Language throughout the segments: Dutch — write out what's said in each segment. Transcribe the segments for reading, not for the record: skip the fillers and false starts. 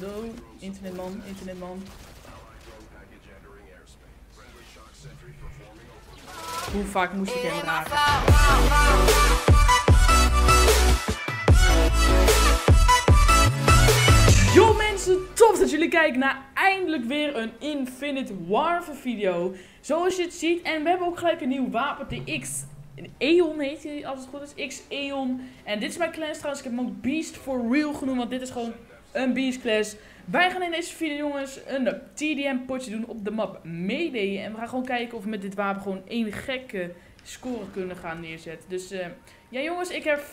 Do, internetman, internetman. Hoe vaak moest ik hem raken? Yo mensen, tof dat jullie kijken naar eindelijk weer een Infinite Warfare video. Zoals je het ziet, en we hebben ook gelijk een nieuw wapen, de X-Eon heet hij als het goed is, X-Eon. En dit is mijn class trouwens, ik heb hem ook Beast for Real genoemd, want dit is gewoon een Beast class. Wij gaan in deze video jongens een TDM potje doen op de map Mayday. En we gaan gewoon kijken of we met dit wapen gewoon één gekke score kunnen gaan neerzetten. Dus ja jongens, ik heb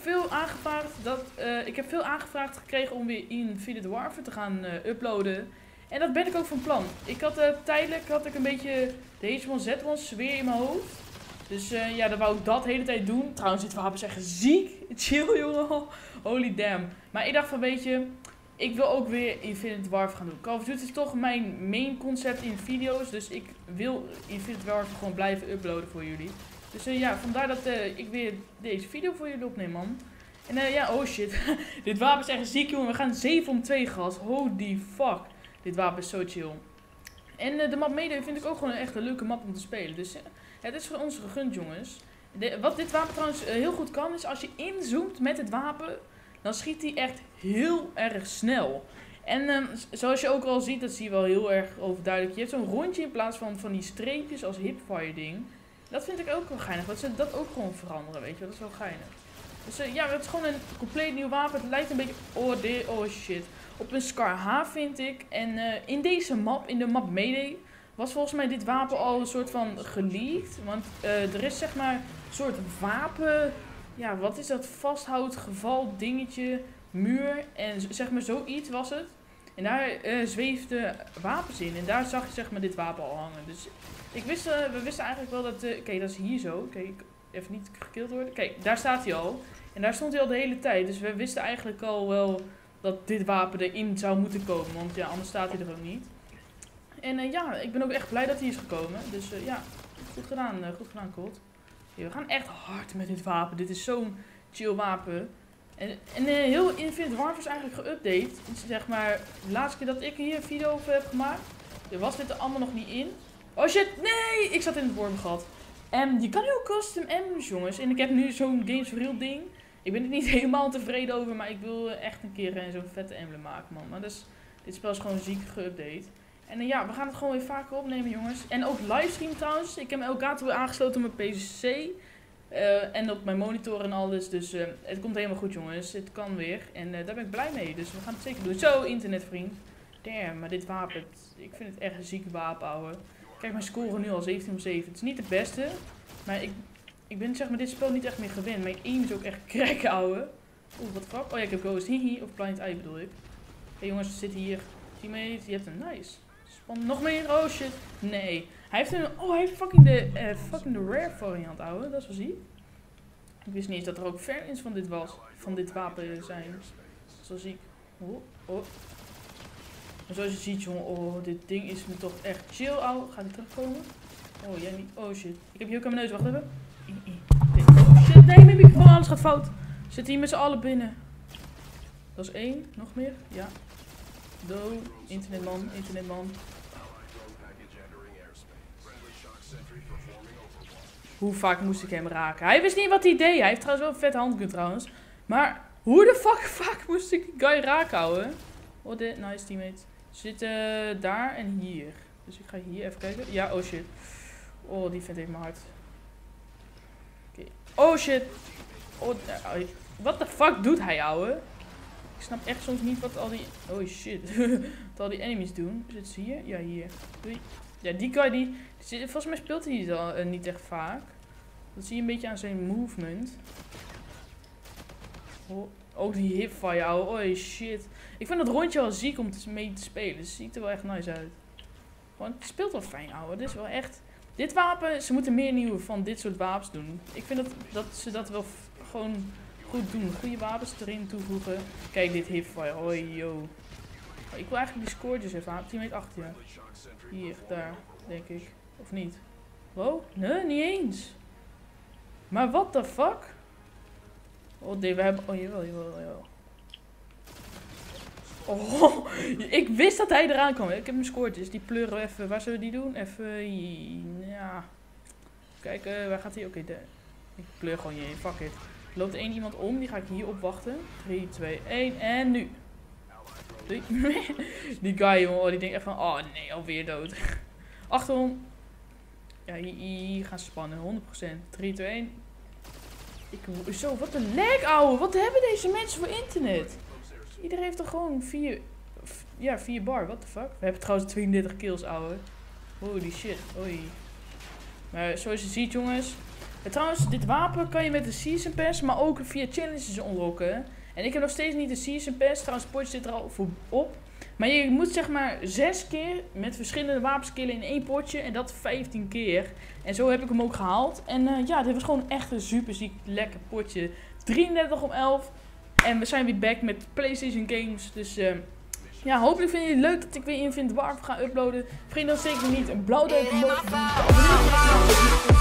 veel aangevraagd gekregen om weer Infinite Warfare te gaan uploaden. En dat ben ik ook van plan. Ik had tijdelijk een beetje de H1Z1 sfeer in mijn hoofd. Dus ja, dan wou ik dat de hele tijd doen. Trouwens, dit wapen is echt ziek. Chill jongen. Holy damn. Maar ik dacht van, weet je, ik wil ook weer Infinite Warfare gaan doen. Call of Duty is toch mijn main concept in video's. Dus ik wil Infinite Warfare gewoon blijven uploaden voor jullie. Dus ja, vandaar dat ik weer deze video voor jullie opneem, man. En ja, oh shit. Dit wapen is echt ziek, jongen. We gaan 7 om 2 gas. Holy fuck. Dit wapen is zo chill. En de map Mayday vind ik ook gewoon echt een leuke map om te spelen. Dus het is voor ons gegund, jongens. Wat dit wapen trouwens heel goed kan, is als je inzoomt met het wapen, dan schiet hij echt heel erg snel. En zoals je ook al ziet, dat zie je wel heel erg overduidelijk. Je hebt zo'n rondje in plaats van die streepjes als hipfire ding. Dat vind ik ook wel geinig, dat ze dat ook gewoon veranderen, weet je wel. Dat is wel geinig. Dus ja, het is gewoon een compleet nieuw wapen. Het lijkt een beetje, oh shit, op een Scar H vind ik. En in deze map, in de map Mayday, was volgens mij dit wapen al een soort van geleakt. Want er is zeg maar een soort wapen, ja wat is dat, vasthoudgeval dingetje, muur en zeg maar zoiets was het. En daar zweefden wapens in en daar zag je zeg maar dit wapen al hangen. Dus we wisten eigenlijk wel dat, kijk dat is hier zo, kijk even niet gekild worden. Kijk, daar staat hij al. En daar stond hij al de hele tijd. Dus we wisten eigenlijk al wel dat dit wapen erin zou moeten komen. Want ja, anders staat hij er ook niet. En ja, ik ben ook echt blij dat hij is gekomen. Dus ja, goed gedaan Colt. Ja, we gaan echt hard met dit wapen. Dit is zo'n chill wapen. En heel Infinite Warfare is eigenlijk geüpdate. Zeg maar, de laatste keer dat ik hier een video over heb gemaakt, was dit er allemaal nog niet in. Oh shit, nee! Ik zat in het wormgat. En je kan nu ook custom emblems, jongens. En ik heb nu zo'n Games for Real ding. Ik ben er niet helemaal tevreden over, maar ik wil echt een keer zo'n vette emblem maken, man. Maar dus, dit spel is gewoon ziek geüpdate. En ja, we gaan het gewoon weer vaker opnemen, jongens. En ook livestream trouwens. Ik heb mijn Elgato aangesloten op mijn PC. En op mijn monitor en alles. Dus het komt helemaal goed, jongens. Het kan weer. En daar ben ik blij mee. Dus we gaan het zeker doen. Zo, internetvriend. Damn, maar dit wapen, ik vind het echt een zieke wapen, ouwe. Kijk, mijn score nu al 17 om 7. Het is niet het beste. Maar ik ben zeg maar dit spel niet echt meer gewend. Mijn aim is ook echt crack, ouwe. Oeh, wat fuck. Oh ja, ik heb Ghost. Hihi. Of Blind Eye bedoel ik. Hé jongens, we zitten hier. Teammate, je hebt een nice. Spannend. Nog meer. Oh shit. Nee. Hij heeft fucking de rare variant, ouwe. Dat is wel ziek. Ik wist niet eens dat er ook variants van dit wapen zijn. Dat is wel ziek. Oh. En zoals je ziet, jongen, oh, dit ding is me toch echt chill, ouwe. Gaat hij terugkomen? Oh, jij niet. Oh shit. Ik heb hier ook aan mijn neus. Wacht even. Oh shit. Nee, mijn microfoon, alles gaat fout. Zitten hier met z'n allen binnen. Dat is 1. Nog meer? Ja. Do. Internetman. Internetman. Hoe vaak moest ik hem raken? Hij wist niet wat hij deed. Hij heeft trouwens wel een vet handgun trouwens. Maar hoe de fuck vaak moest ik die guy raken, ouwe? Oh, dit. Nice teammate. Ze zitten daar en hier. Dus ik ga hier even kijken. Ja, oh shit. Oh, die vindt even mijn hart. Oké. Oh shit. Oh, what the fuck doet hij, ouwe? Ik snap echt soms niet wat al die... Oh shit. wat al die enemies doen. Zitten ze hier? Ja, hier. Doei. Ja, die guy die... Volgens mij speelt hij die niet echt vaak. Dat zie je een beetje aan zijn movement. Oh, ook die hipfire, ouwe. Oh shit. Ik vind dat rondje wel ziek om mee te spelen. Het ziet er wel echt nice uit. Gewoon, het speelt wel fijn, ouwe. Dit is wel echt... Dit wapen, ze moeten meer nieuwe van dit soort wapens doen. Ik vind dat ze dat wel gewoon goed doen. Goede wapens erin toevoegen. Kijk, dit hipfire. Oh, yo. Ik wil eigenlijk die scoortjes even aan. Teammate achter je. Hier, daar, denk ik. Of niet? Wow, nee, niet eens. Maar what the fuck? Oh, nee, we hebben... Oh, jawel. Oh, ik wist dat hij eraan kwam. Ik heb hem gescoord, dus die pleuren we even. Waar zullen we die doen? Even, ja. Kijk, waar gaat hij? Oké, ik pleur gewoon hierheen. Fuck it. Loopt één iemand om, die ga ik hier opwachten. 3, 2, 1 en nu. Doei. Die guy, jongen, die denkt echt van, oh nee, alweer dood. Achterom. Ja, hier gaan ze spannen, 100%. 3, 2, 1. Zo, wat een lag, ouwe. Wat hebben deze mensen voor internet? Iedereen heeft er gewoon 4 bar, what the fuck? We hebben trouwens 32 kills, ouwe. Holy shit, oei. Maar zoals je ziet, jongens. Trouwens, dit wapen kan je met de Season Pass, maar ook via challenges unlocken. En ik heb nog steeds niet de Season Pass. Trouwens, het potje zit er al voor op. Maar je moet zeg maar 6 keer met verschillende wapens killen in 1 potje. En dat 15 keer. En zo heb ik hem ook gehaald. En ja, dit was gewoon echt een super ziek lekker potje. 33/11. En we zijn weer back met PlayStation games. Dus ja, hopelijk vinden jullie het leuk dat ik weer Infinite Warfare ga uploaden. Vergeet dan zeker niet een blauw duimpje omhoog te doen.